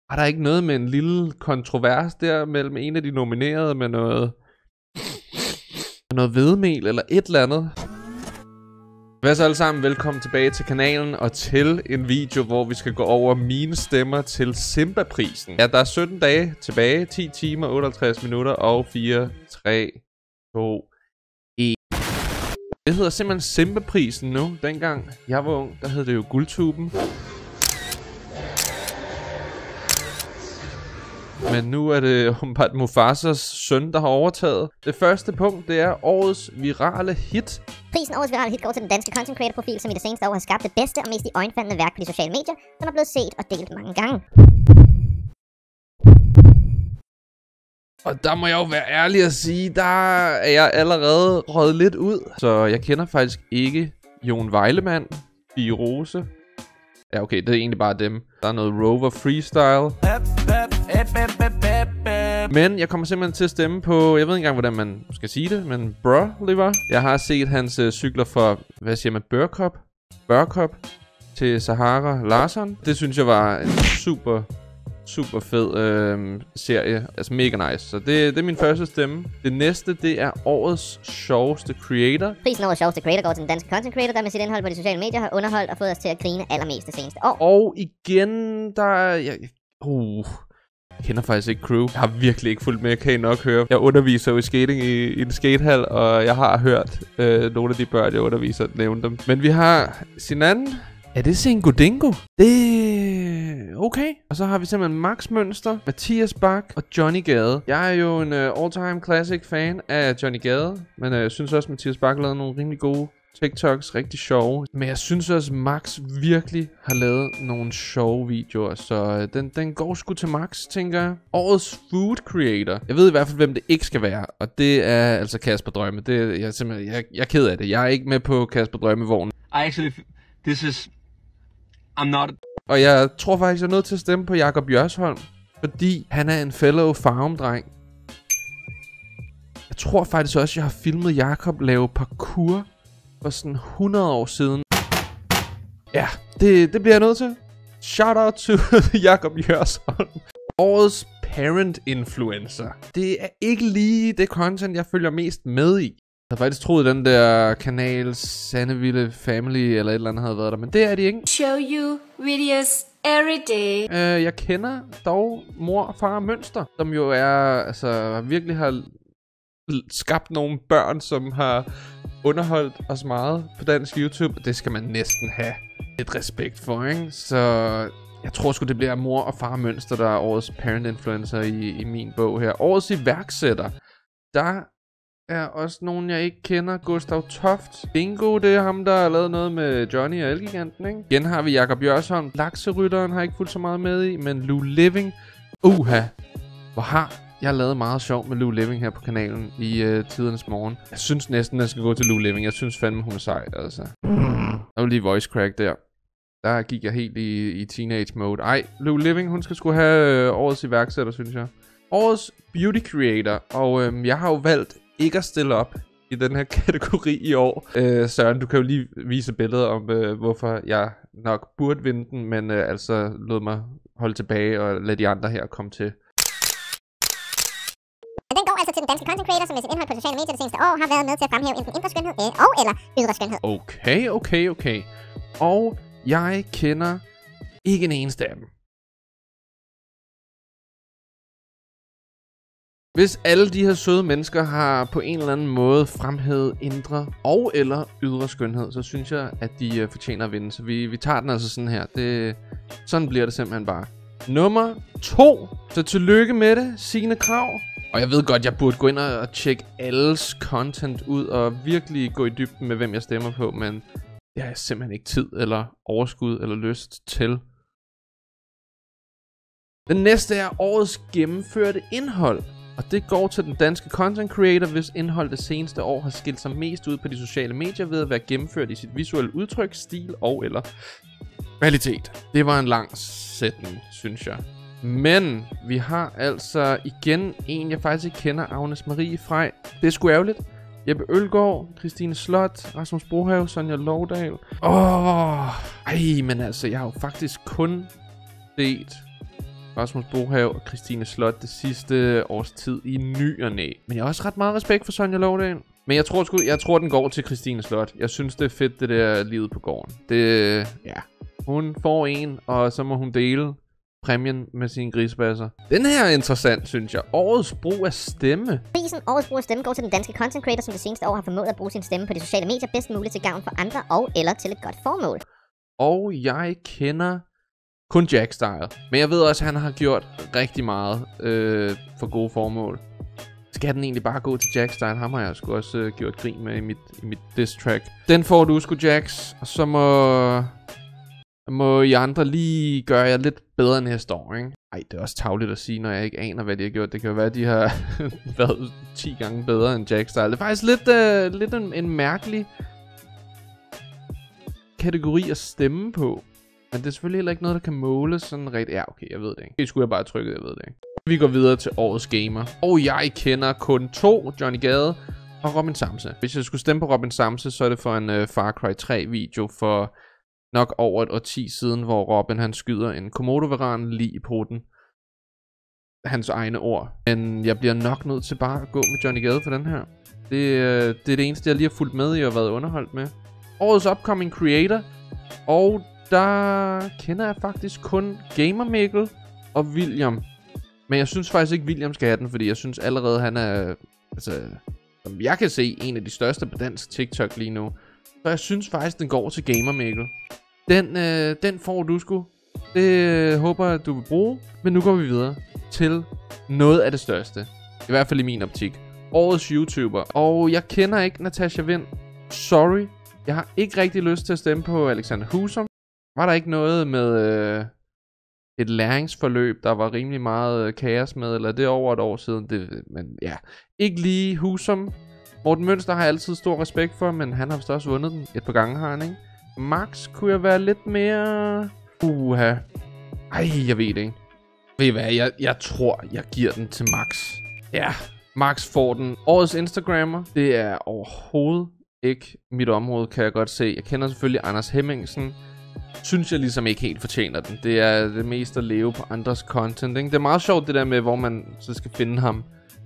Var der ikke noget med en lille kontrovers der mellem en af de nominerede med noget hvedemel eller et eller andet? Hvad så alle sammen, velkommen tilbage til kanalen og til en video, hvor vi skal gå over mine stemmer til Simba-prisen. Ja, der er 17 dage tilbage, 10 timer, 58 minutter og 4, 3, 2, 1. Det hedder simpelthen Simba-prisen nu. Dengang jeg var ung, der hed det jo Guldtuben. Men nu er det åbenbart Mufasas søn, der har overtaget. Det første punkt, det er årets virale hit. Prisen årets virale hit går til den danske content creator profil, som i det seneste år har skabt det bedste og mest iøjnefaldende værk på de sociale medier, som er blevet set og delt mange gange. Og der må jeg jo være ærlig at sige, der er jeg allerede røget lidt ud. Så jeg kender faktisk ikke Jon Vejlemann, Fie Rose. Ja, okay, det er egentlig bare dem. Der er noget Rover Freestyle. Men jeg kommer simpelthen til at stemme på, jeg ved ikke engang, hvordan man skal sige det, men Broliver. Jeg har set hans cykler fra, hvad siger man, Børkop til Sahara Larsson. Det synes jeg var en super fed serie, altså mega nice. Så det er min første stemme. Det næste, det er årets sjoveste creator. Prisen årets sjoveste creator går til den danske content creator, der med sit indhold på de sociale medier har underholdt og fået os til at grine allermest det seneste år. Og igen, der er... Jeg kender faktisk ikke Crew. Jeg har virkelig ikke fulgt med, kan I nok høre. Jeg underviser jo i skating i en skatehal, og jeg har hørt nogle af de børn, jeg underviser, nævne dem. Men vi har Sinan. Er det Singo Dingo? Det okay. Og så har vi simpelthen Max Mønster, Mathias Bak og Johnny Gade. Jeg er jo en all-time classic fan af Johnny Gade, men jeg synes også, Mathias Bak har lavet nogle rimelig gode TikToks, rigtig sjove. Men jeg synes også, Max virkelig har lavet nogle sjove videoer, så den går sgu til Max, tænker jeg. Årets food creator. Jeg ved i hvert fald, hvem det ikke skal være, og det er altså Kasper Drømme. Det er simpelthen, jeg er ked af det. Jeg er ikke med på Kasper Drømme-vognen. I'm not. Og jeg tror faktisk, jeg er nødt til at stemme på Jakob Jørsholm, fordi han er en fellow Farum-dreng. Jeg tror faktisk også, jeg har filmet Jakob lave parkour for sådan 100 år siden. Ja, det bliver jeg nødt til. Shout out to Jakob Jørsholm. Årets parent influencer. Det er ikke lige det content, jeg følger mest med i. Jeg havde faktisk troet, den der kanal Sandeville Family eller et eller andet havde været der, men det er de ikke. Show you videos every day. Jeg kender dog mor og far Mønster, som jo er, altså virkelig har skabt nogle børn, som har underholdt os meget på dansk YouTube. Det skal man næsten have et respekt for, ikke? Så jeg tror sgu, det bliver mor og far Mønster, der er årets parent influencer i min bog her. Årets iværksætter. Der er også nogen, jeg ikke kender. Gustav Toft. Bingo, det er ham, der har lavet noget med Johnny og Elgiganten, ikke? Igen har vi Jakob Jørsholm. Lakserytteren har jeg ikke fulgt så meget med i, men Lou Living. Hvor har jeg lavet meget sjov med Lou Living her på kanalen i tidernes morgen. Jeg synes næsten, jeg skal gå til Lou Living. Jeg synes fandme, hun er sejt, altså. Der var lige voice crack der. Der gik jeg helt i teenage mode. Ej, Lou Living, hun skal sgu have årets iværksætter, synes jeg. Årets beauty creator. Og jeg har jo valgt ikke at stille op i den her kategori i år. Søren, du kan jo lige vise billeder om, hvorfor jeg nok burde vinde den, men altså lod mig holde tilbage og lade de andre her komme til. Den går altså til den danske content creator, som med sit indhold på sociale medier det seneste år har været med til at fremhæve enten indre skønhed og eller ydre skønhed. Okay. Og jeg kender ikke en eneste af dem. Hvis alle de her søde mennesker har på en eller anden måde fremhævet indre og eller ydre skønhed, så synes jeg, at de fortjener at vinde. Så vi tager den altså sådan her. Sådan bliver det simpelthen bare. Nummer 2. Så tillykke med det, Signe Krav. Og jeg ved godt, jeg burde gå ind og tjekke alles content ud og virkelig gå i dybden med, hvem jeg stemmer på. Men det har jeg simpelthen ikke tid eller overskud eller lyst til. Den næste er årets gennemførte indhold. Og det går til den danske content creator, hvis indhold det seneste år har skilt sig mest ud på de sociale medier ved at være gennemført i sit visuelle udtryk, stil og eller kvalitet. Det var en lang sætning, synes jeg. Men vi har altså igen en, jeg faktisk ikke kender, Agnes Marie Frej. Det er sgu ærgerligt. Jeppe Ølgaard, Christine Slot, Rasmus Brohave, Sonja Lovdal. Men altså, jeg har jo faktisk kun set Rasmus Brohave og Christine Slot det sidste års tid i ny og næ. Men jeg har også ret meget respekt for Sonja Lovdahl. Men jeg tror den går til Christine Slot. Jeg synes det er fedt det der livet på gården. Ja. Hun får en, og så må hun dele præmien med sine grisebasser. Den her er interessant, synes jeg. Årets brug af stemme. Prisen Årets brug af stemme går til den danske content creator, som det seneste år har formået at bruge sin stemme på de sociale medier bedst muligt til gavn for andre og eller til et godt formål. Og jeg kender kun Jack Style. Men jeg ved også, at han har gjort rigtig meget for gode formål. Skal den egentlig bare gå til Jack Style? Ham har jeg sgu også gjort grin med i mit diss track. Den får du sgu, Jax. Og så må I andre lige gøre jer lidt bedre næste år, ikke? Ej, det er også tarveligt at sige, når jeg ikke aner, hvad de har gjort. Det kan jo være, at de har været 10 gange bedre end Jack Style. Det er faktisk lidt en mærkelig kategori at stemme på. Men det er selvfølgelig heller ikke noget, der kan måles sådan rigtig. Ja, okay, jeg ved det ikke. Det skulle jeg bare trykke, jeg ved det ikke. Vi går videre til årets gamer. Og jeg kender kun 2, Johnny Gade og Robin Samse. Hvis jeg skulle stemme på Robin Samse, så er det for en Far Cry 3 video for nok over et årti siden, hvor Robin han skyder en Komodo-varan lige i poten. Hans egne ord. Men jeg bliver nok nødt til bare at gå med Johnny Gade for den her. Det er det eneste, jeg lige har fulgt med i og været underholdt med. Årets upcoming creator. Og der kender jeg faktisk kun Gamer Mikkel og William. Men jeg synes faktisk ikke, William skal have den, fordi jeg synes allerede, han er, altså, som jeg kan se, en af de største på dansk TikTok lige nu. Så jeg synes faktisk, den går til Gamer Mikkel. Den får du sgu. Det håber jeg, du vil bruge. Men nu går vi videre til noget af det største. I hvert fald i min optik. Årets YouTuber. Og jeg kender ikke Natasha Wind. Sorry. Jeg har ikke rigtig lyst til at stemme på Alexander Husum. Var der ikke noget med et læringsforløb, der var rimelig meget kaos med, eller det er over et år siden. Men ja, ikke lige Husum. Morten Mønster har jeg altid stor respekt for, men han har vist også vundet den et par gange, har han, ikke? Max kunne jeg være lidt mere... Ej, jeg ved det ikke. Ved I hvad, jeg tror, jeg giver den til Max. Ja, Max får den. Årets Instagrammer, det er overhovedet ikke mit område, kan jeg godt se. Jeg kender selvfølgelig Anders Hemmingsen. Synes jeg ligesom ikke helt fortjener den. Det er det mest at leve på andres content, ikke? Det er meget sjovt det der med, hvor man så skal finde ham.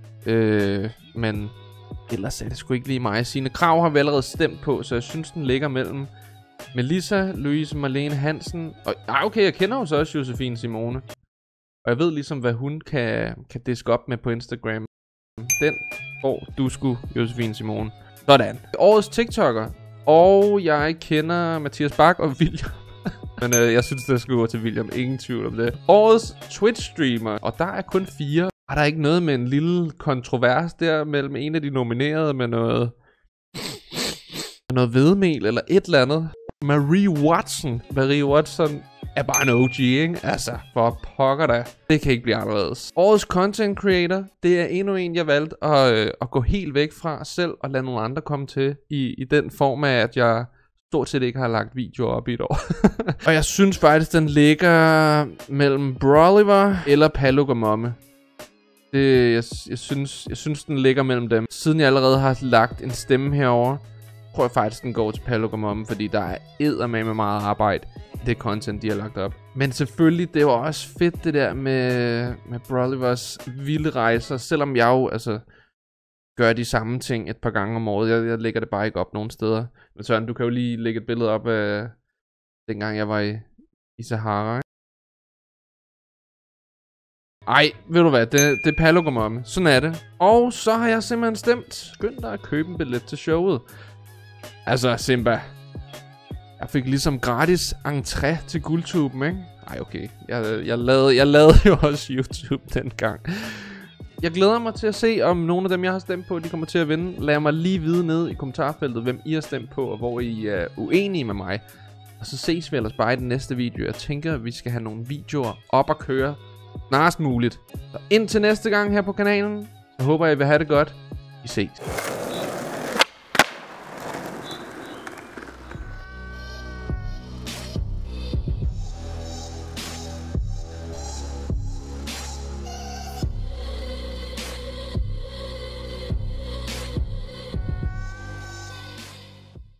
Men ellers er det sgu ikke lige mig. Signe Krav har vi allerede stemt på, så jeg synes den ligger mellem Melissa, Louise Marlene Hansen og... okay, jeg kender jo så også Josefine Simone. Og jeg ved ligesom, hvad hun kan diske op med på Instagram. Den får du sgu, Josefine Simone. Sådan. Årets TikToker. Og jeg kender Mathias Bak og William. Men jeg synes, det skulle gå til William. Ingen tvivl om det. Årets Twitch-streamer. Og der er kun 4. Er der ikke noget med en lille kontrovers der mellem en af de nominerede med noget hvedemel eller et eller andet? Marie Watson er bare en OG, ikke? Altså, for pokker da. Det kan ikke blive anderledes. Årets content creator, det er endnu en, jeg valgte at gå helt væk fra selv og lade nogle andre komme til i den form af, at jeg stort set ikke har lagt videoer op i et år. Og jeg synes faktisk, den ligger mellem Broliver eller Paluk og Momme. Jeg synes, den ligger mellem dem. Siden jeg allerede har lagt en stemme herover, tror jeg faktisk, den går til Paluk og Momme, fordi der er eddermame meget arbejde i det content, de har lagt op. Men selvfølgelig, det var også fedt det der med Brolivers vilde rejser, selvom jeg jo altså gør de samme ting et par gange om året. Jeg lægger det bare ikke op nogen steder. Men Søren, du kan jo lige lægge et billede op af dengang jeg var i Sahara, ikke? Ej, ved du hvad, det er Paluk og Momme. Sådan er det. Og så har jeg simpelthen stemt. Skynd dig at købe en billet til showet. Altså, Simba. Jeg fik ligesom gratis entré til Guldtuben, ikke? Ej, okay. Jeg lavede jo også YouTube dengang. Jeg glæder mig til at se, om nogle af dem, jeg har stemt på, de kommer til at vinde. Lad mig lige vide ned i kommentarfeltet, hvem I har stemt på, og hvor I er uenige med mig. Og så ses vi ellers bare i den næste video. Jeg tænker, at vi skal have nogle videoer op at køre snarest muligt. Så indtil næste gang her på kanalen, så håber jeg, I vil have det godt. Vi ses.